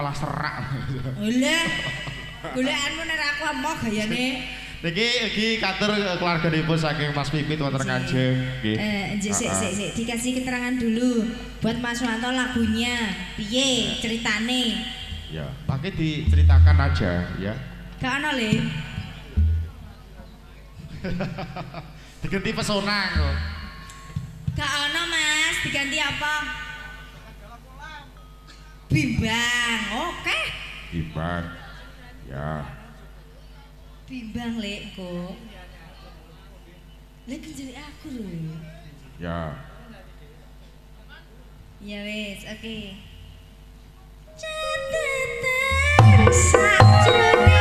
malah serak. Lah. Golekane nek aku emoh gayane. Niki katur keluarganipun saking Mas Pipit wonten Kanjeng. Nggih. Sik dikasih keterangan dulu buat Mas Wanto lagunya. Piye ceritane? Ya, pakai diceritakan aja ya. Gak ono le. Diganti pesona kok. Gak ono Mas, diganti apa? Bimbang. Oke. Bimbang. Ya. Bimbang lek kok. Lek jadi aku lho. Ya. Ya wes, oke. Catatan sakjane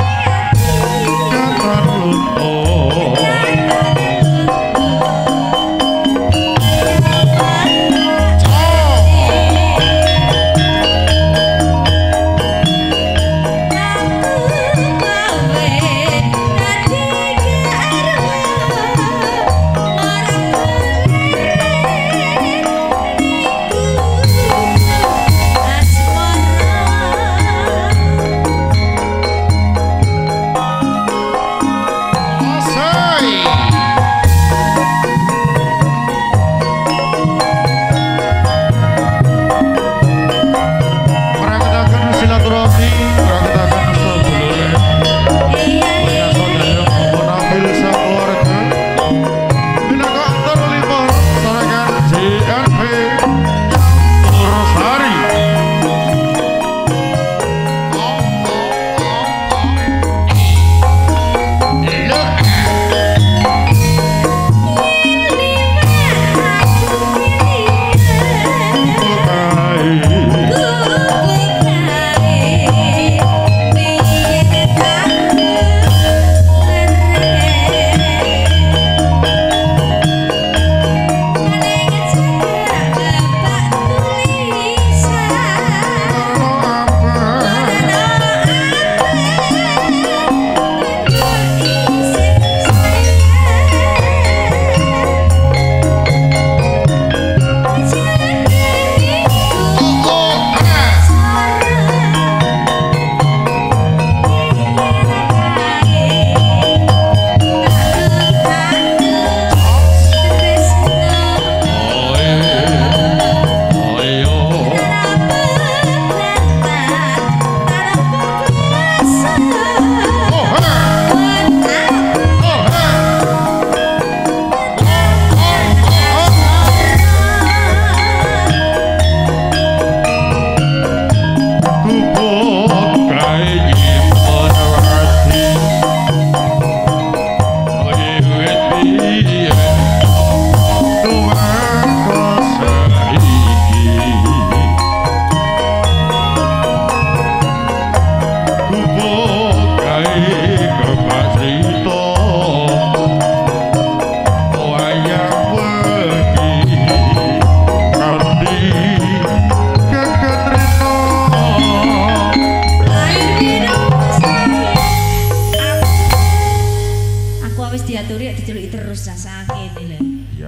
diaturi diceluki terus rasake lho. Ya.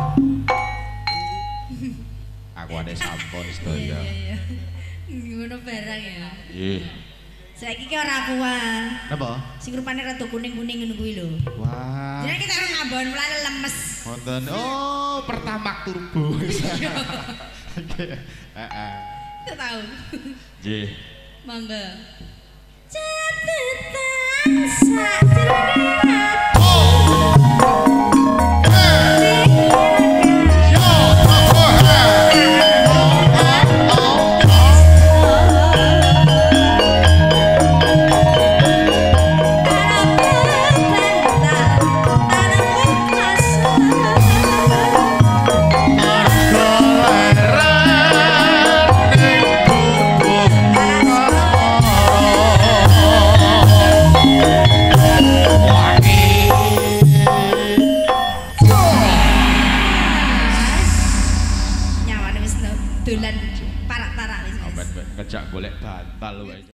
Aku ada sampun sedaya. Iya. Ngono barang ya. Nggih. Saiki ki ora kuat. Napa? Sing rupane rada kuning-kuning ngono kuwi lho. Wah. Jadi kita ora ngambon mulane lemes. Wonten. Oh, Pertamax turbo. Oke. Heeh. Kita tahu. Nggih. Mangga. Catatan sakjroning dolan parak-parak wis. Ngejak golek bantal wae.